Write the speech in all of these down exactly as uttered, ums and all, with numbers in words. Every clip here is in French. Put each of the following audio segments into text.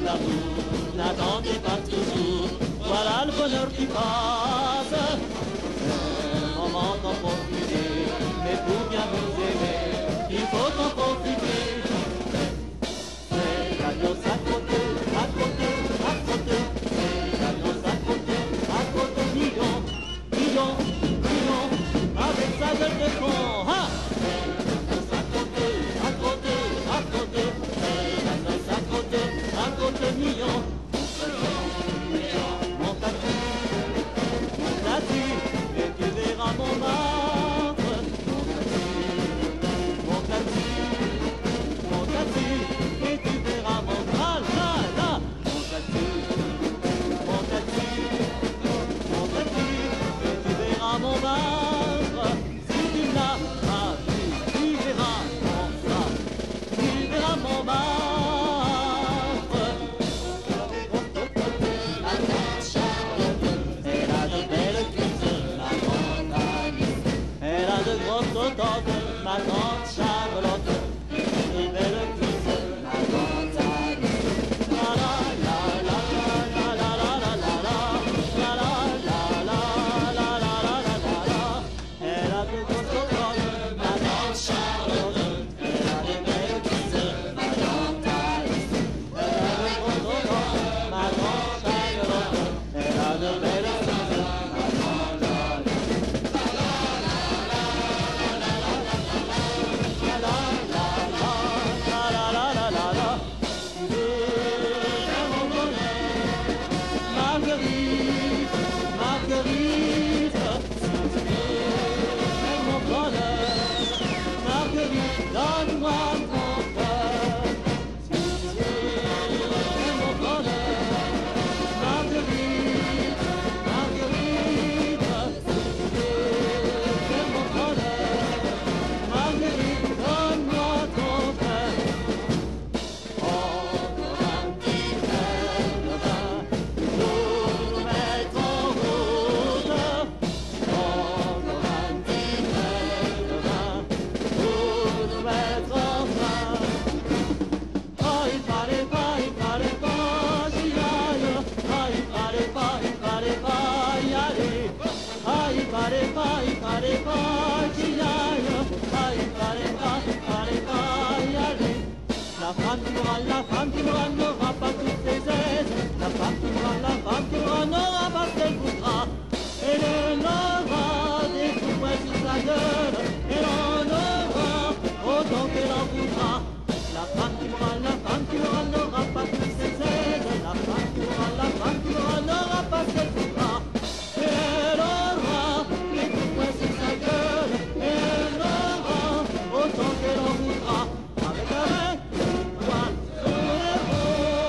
l'amour, n'attendez pas toujours, voilà le bonheur qui passe. Un moment d'en profiter, mais pour bien vous aimer, il faut en profiter. C'est la noce à côté, à côté, à côté, c'est la noce à côté, à côté, million, million, million, avec sa gueule de con, ha! Million, monte là-dessus, monte là-dessus, et tu verras mon marbre. Monte là-dessus, monte là-dessus, et tu verras mon bras, là, là. Monte là-dessus, monte là-dessus, monte là-dessus, et tu verras mon marbre. Si tu n'as pas vu, tu verras mon bras, tu verras mon marbre. Ma grande Charlotte, une belle cuisse, ma grande Alice. La la la la la la la la la la la la la la la la la. Elle a de grosses cocottes, ma grande Charlotte. Elle a de belles cuisses, ma grande Alice. Elle a de grosses cocottes, ma grande Charlotte. Elle a de belles cuisses, ma grande Alice. La femme qui mourra, la femme qui mourra n'aura pas toutes ses aises. La femme qui mourra, la femme qui mourra n'aura pas ce qu'elle voudra. Elle aura des coups points sur sa gueule. Elle en aura autant qu'elle en voudra. La femme qui mourra, la femme qui mourra n'aura pas toutes ses aises. La femme qui mourra, la femme qui mourra n'aura pas ce qu'elle voudra. Elle aura des coups points sur sa gueule. Elle aura autant qu'elle en voudra. Avec un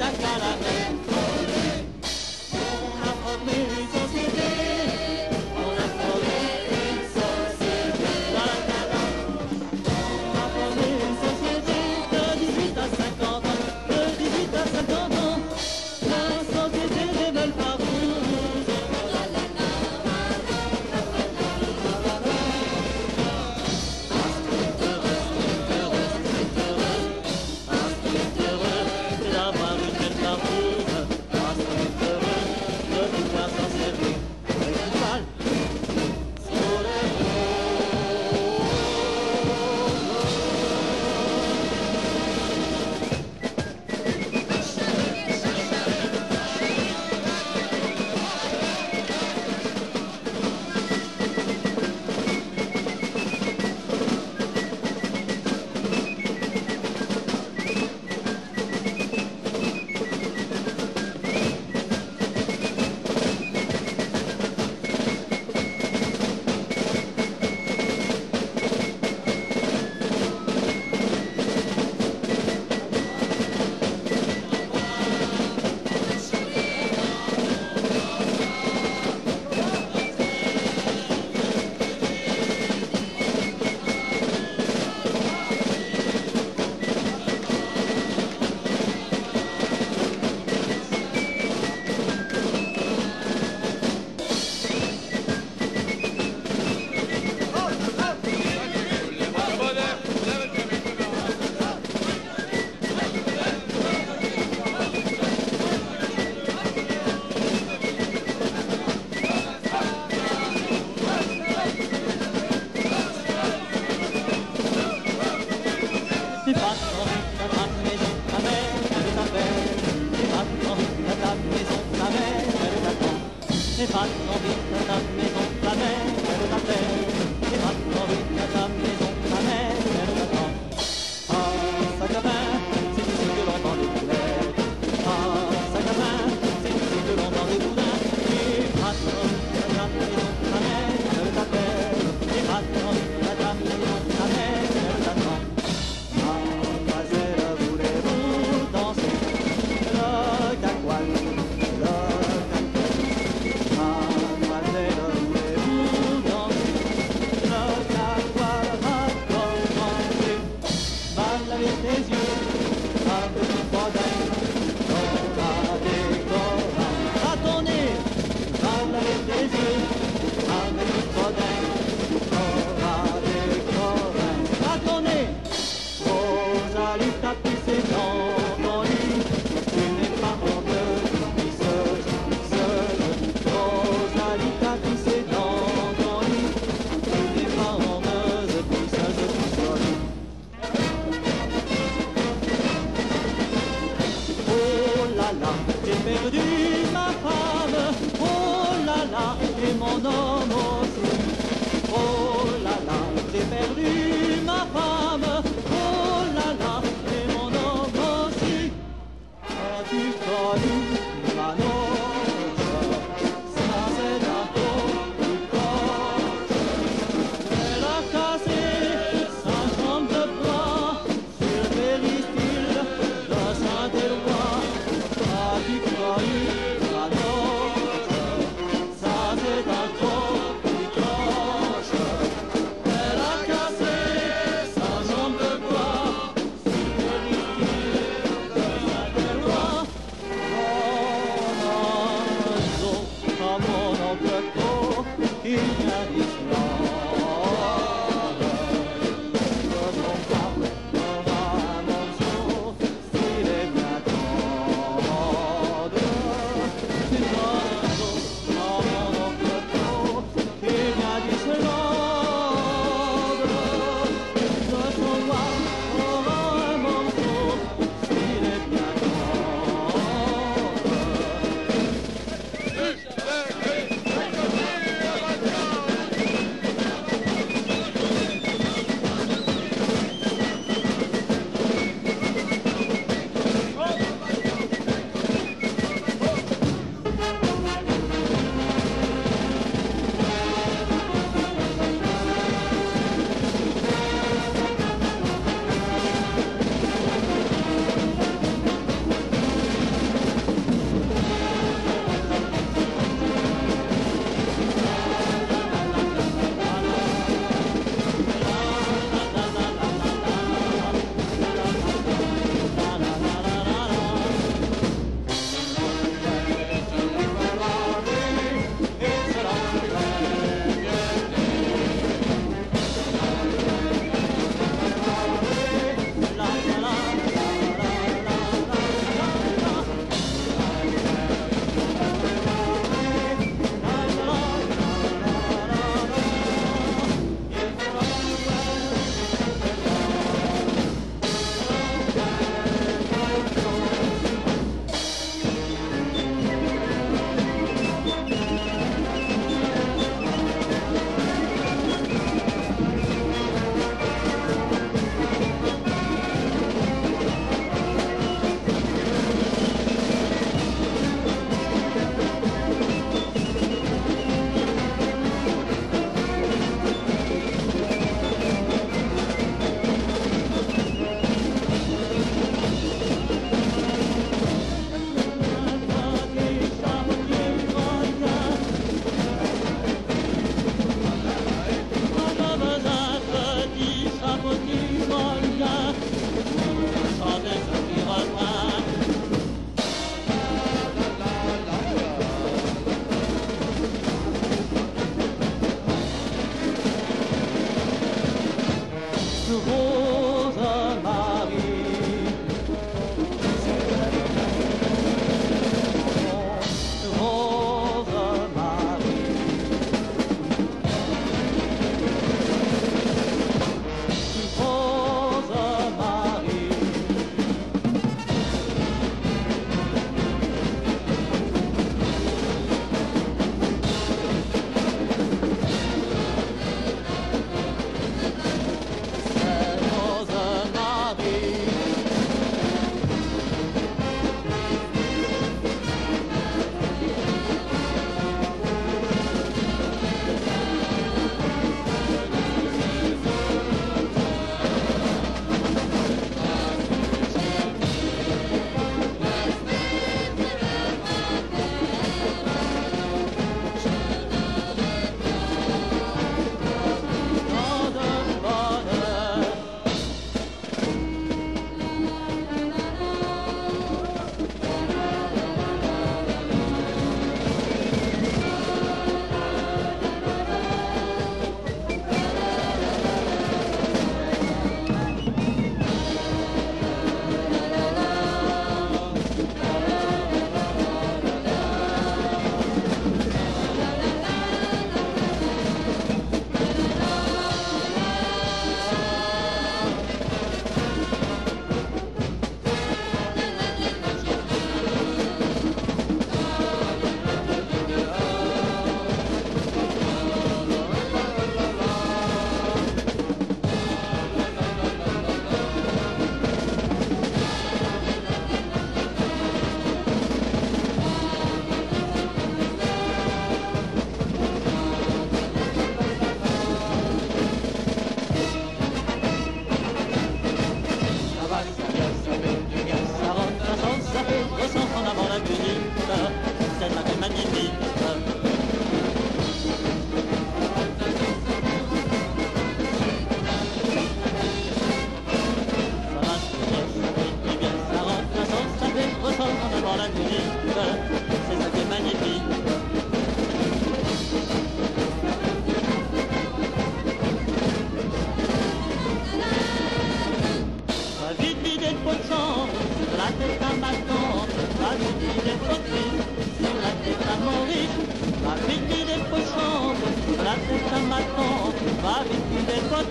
lac à la mer. On a formé une société, on a formé une société, la la la. On a formé une société de dix-huit à cinquante ans, de dix-huit à cinquante ans. La société des belles parouses. La la la la la la la la. Ah, c'est heureux, c'est heureux, c'est heureux. Ah, c'est heureux, c'est d'avoir une belle parouse. Ah, c'est heureux de pouvoir s'en servir avec une balle sur les Tu vas trop vite à ta maison, ta mère, elle t'appelle. Tu vas trop vite à ta maison, ta mère, elle t'attend. Tu vas trop vite à ta maison, ta mère, elle t'appelle. Tu vas trop vite à ta maison, ta mère, elle t'attend. Ah, sac à main, c'est ici que l'on vend les boulettes. Ah, sac à main, c'est ici que l'on vend les boudins. Tu vas trop vite à ta maison, ta mère, elle t'appelle. Tu vas trop vite à ta maison, ta mère, elle t'attend. Mademoiselle, voulez-vous danser le cacoal, le cacoal? Mademoiselle, voulez-vous danser le cacoal? Va commencer, va laver tes yeux, un petit bordel, on a des corps à ton nez. Va laver tes yeux, un petit bordel, on a des corps à ton nez. Rosalie t'a pissé dans ton lit, tu n'es pas honteuse, pisseuse, pisseuse. Rosalie t'a pissé dans ton lit, tu n'es pas honteuse, pisseuse, pisseuse. Oh là là, j'ai perdu ma femme, oh là là, et mon homme aussi. Oh là là, j'ai perdu ma femme, oh là là, et mon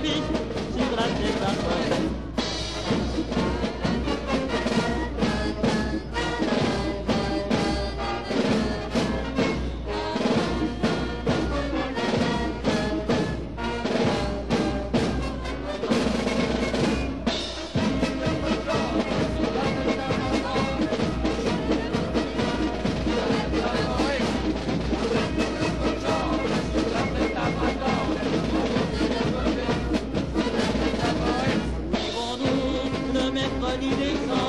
tapis sur la tête à toi. Mercredi décembre.